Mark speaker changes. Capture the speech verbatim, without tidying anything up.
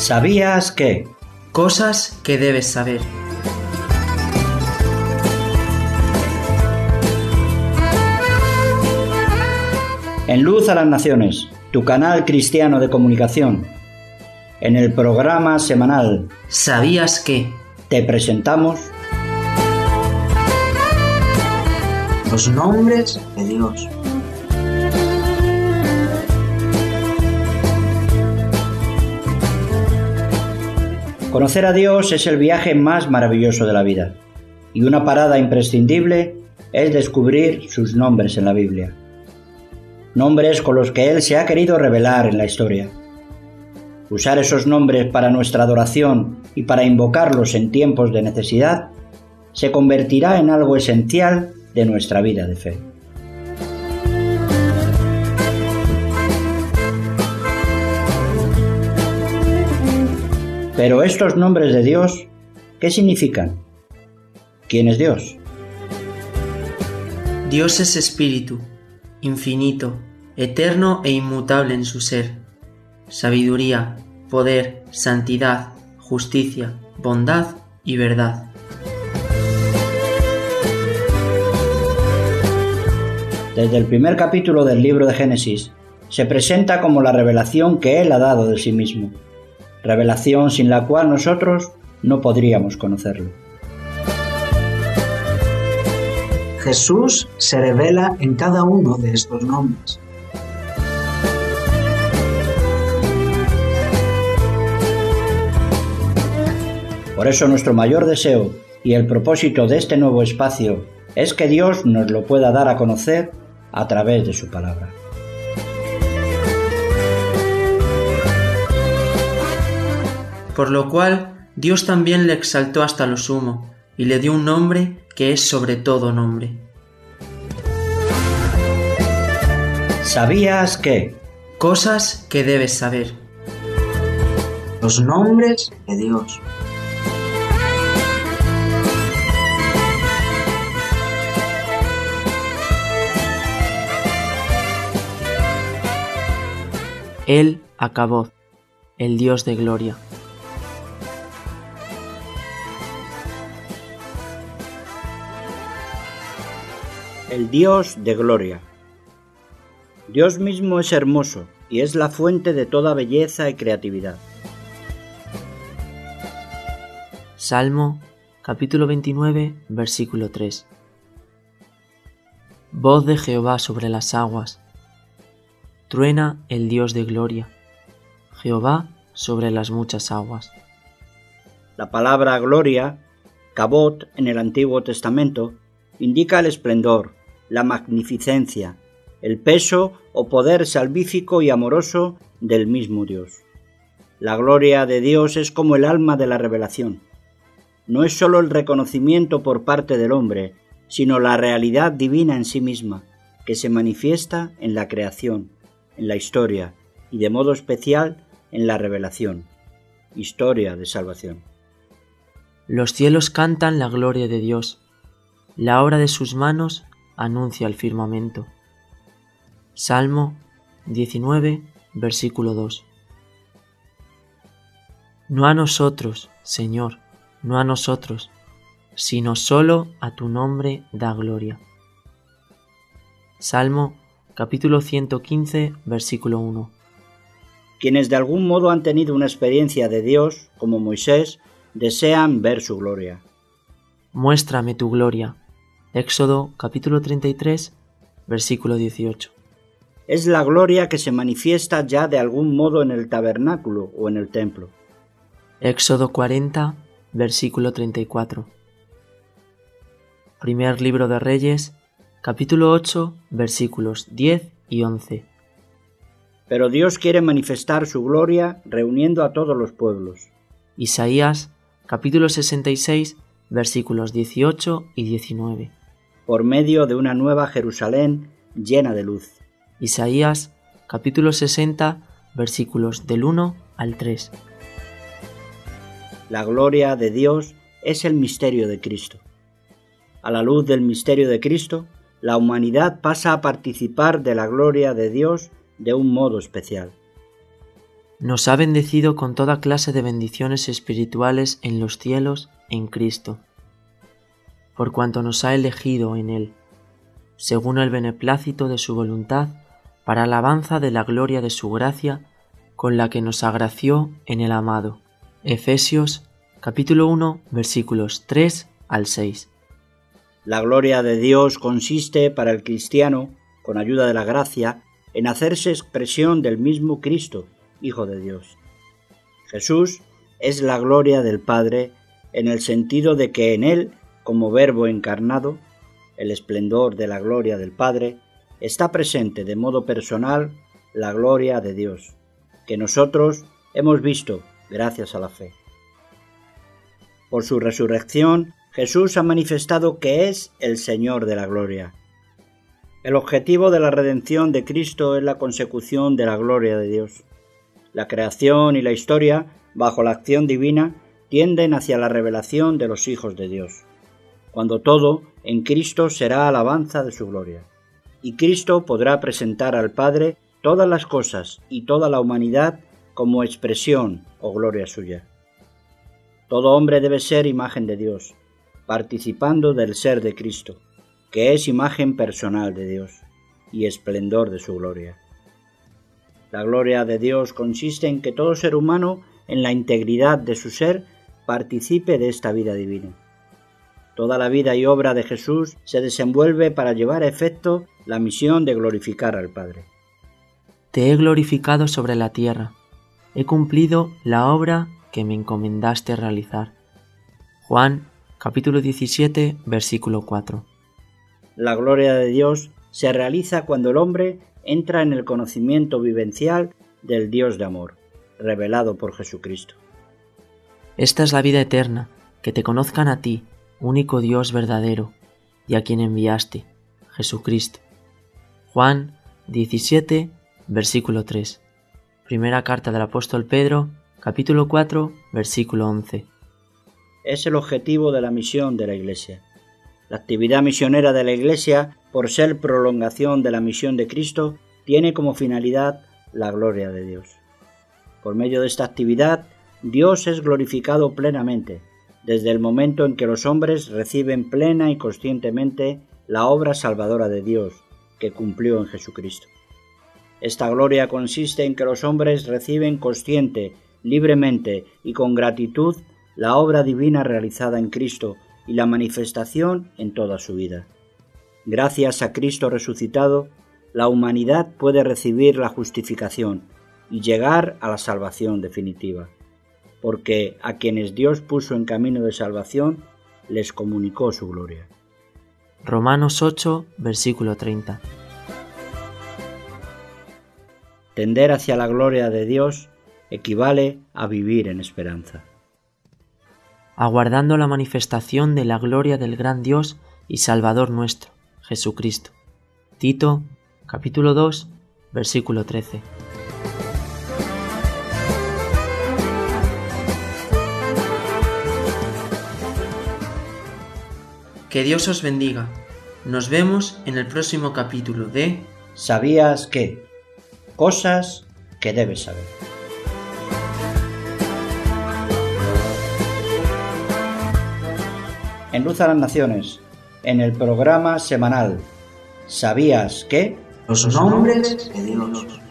Speaker 1: ¿Sabías que?
Speaker 2: Cosas que debes saber.
Speaker 1: En Luz a las Naciones, tu canal cristiano de comunicación. En el programa semanal
Speaker 2: ¿Sabías que?
Speaker 1: Te presentamos
Speaker 3: los nombres de Dios.
Speaker 1: Conocer a Dios es el viaje más maravilloso de la vida, y una parada imprescindible es descubrir sus nombres en la Biblia. Nombres con los que Él se ha querido revelar en la historia. Usar esos nombres para nuestra adoración y para invocarlos en tiempos de necesidad se convertirá en algo esencial de nuestra vida de fe. Pero estos nombres de Dios, ¿qué significan? ¿Quién es Dios?
Speaker 2: Dios es espíritu, infinito, eterno e inmutable en su ser. Sabiduría, poder, santidad, justicia, bondad y verdad.
Speaker 1: Desde el primer capítulo del libro de Génesis, se presenta como la revelación que Él ha dado de sí mismo, revelación sin la cual nosotros no podríamos conocerlo.
Speaker 3: Jesús se revela en cada uno de estos nombres.
Speaker 1: Por eso nuestro mayor deseo y el propósito de este nuevo espacio es que Dios nos lo pueda dar a conocer a través de su palabra.
Speaker 2: Por lo cual Dios también le exaltó hasta lo sumo y le dio un nombre que es sobre todo nombre.
Speaker 1: ¿Sabías que?
Speaker 2: Cosas que debes saber.
Speaker 3: Los nombres de Dios.
Speaker 2: Él acabó, el Dios de gloria.
Speaker 1: El Dios de gloria. Dios mismo es hermoso y es la fuente de toda belleza y creatividad.
Speaker 2: Salmo, capítulo veintinueve, versículo tres. Voz de Jehová sobre las aguas. Truena el Dios de gloria. Jehová sobre las muchas aguas.
Speaker 1: La palabra gloria, kabod en el Antiguo Testamento, indica el esplendor, la magnificencia, el peso o poder salvífico y amoroso del mismo Dios. La gloria de Dios es como el alma de la revelación. No es sólo el reconocimiento por parte del hombre, sino la realidad divina en sí misma, que se manifiesta en la creación, en la historia y de modo especial en la revelación, historia de salvación.
Speaker 2: Los cielos cantan la gloria de Dios. La obra de sus manos anuncia el firmamento. Salmo diecinueve, versículo dos. No a nosotros, Señor, no a nosotros, sino solo a tu nombre da gloria. Salmo capítulo ciento quince, versículo uno.
Speaker 1: Quienes de algún modo han tenido una experiencia de Dios, como Moisés, desean ver su gloria.
Speaker 2: Muéstrame tu gloria. Éxodo capítulo treinta y tres, versículo dieciocho.
Speaker 1: Es la gloria que se manifiesta ya de algún modo en el tabernáculo o en el templo.
Speaker 2: Éxodo cuarenta, versículo treinta y cuatro. Primer libro de Reyes, capítulo ocho, versículos diez y once.
Speaker 1: Pero Dios quiere manifestar su gloria reuniendo a todos los pueblos.
Speaker 2: Isaías, capítulo sesenta y seis, versículos dieciocho y diecinueve.
Speaker 1: Por medio de una nueva Jerusalén llena de luz.
Speaker 2: Isaías, capítulo sesenta, versículos del uno al tres.
Speaker 1: La gloria de Dios es el misterio de Cristo. A la luz del misterio de Cristo, la humanidad pasa a participar de la gloria de Dios de un modo especial.
Speaker 2: nos ha bendecido con toda clase de bendiciones espirituales en los cielos en Cristo, por cuanto nos ha elegido en Él, según el beneplácito de su voluntad, para alabanza de la gloria de su gracia, con la que nos agració en el amado. Efesios capítulo uno, versículos tres al seis.
Speaker 1: La gloria de Dios consiste para el cristiano, con ayuda de la gracia, en hacerse expresión del mismo Cristo, Hijo de Dios. Jesús es la gloria del Padre en el sentido de que en Él, como Verbo encarnado, el esplendor de la gloria del Padre, está presente de modo personal la gloria de Dios, que nosotros hemos visto gracias a la fe. Por su resurrección, Jesús ha manifestado que es el Señor de la gloria. El objetivo de la redención de Cristo es la consecución de la gloria de Dios. La creación y la historia, bajo la acción divina, tienden hacia la revelación de los hijos de Dios, cuando todo en Cristo será alabanza de su gloria. Y Cristo podrá presentar al Padre todas las cosas y toda la humanidad como expresión o gloria suya. Todo hombre debe ser imagen de Dios, participando del ser de Cristo, que es imagen personal de Dios y esplendor de su gloria. La gloria de Dios consiste en que todo ser humano, en la integridad de su ser, participe de esta vida divina. Toda la vida y obra de Jesús se desenvuelve para llevar a efecto la misión de glorificar al Padre.
Speaker 2: Te he glorificado sobre la tierra, he cumplido la obra que me encomendaste realizar. Juan capítulo diecisiete, versículo cuatro.
Speaker 1: La gloria de Dios se realiza cuando el hombre entra en el conocimiento vivencial del Dios de amor, revelado por Jesucristo.
Speaker 2: Esta es la vida eterna, que te conozcan a ti, único Dios verdadero, y a quien enviaste, Jesucristo. Juan diecisiete, versículo tres. Primera carta del apóstol Pedro, capítulo cuatro, versículo once.
Speaker 1: Es el objetivo de la misión de la Iglesia. La actividad misionera de la Iglesia, por ser prolongación de la misión de Cristo, tiene como finalidad la gloria de Dios. Por medio de esta actividad, Dios es glorificado plenamente, desde el momento en que los hombres reciben plena y conscientemente la obra salvadora de Dios, que cumplió en Jesucristo. Esta gloria consiste en que los hombres reciben consciente, libremente y con gratitud la obra divina realizada en Cristo y la manifestación en toda su vida. Gracias a Cristo resucitado, la humanidad puede recibir la justificación y llegar a la salvación definitiva, porque a quienes Dios puso en camino de salvación, les comunicó su gloria.
Speaker 2: Romanos ocho, versículo treinta.
Speaker 1: Tender hacia la gloria de Dios equivale a vivir en esperanza.
Speaker 2: Aguardando la manifestación de la gloria del gran Dios y Salvador nuestro, Jesucristo. Tito, capítulo dos, versículo trece. Que Dios os bendiga. Nos vemos en el próximo capítulo de
Speaker 1: ¿Sabías qué? Cosas que debes saber. En Luz a las Naciones, en el programa semanal ¿Sabías qué?
Speaker 3: Los nombres de Dios.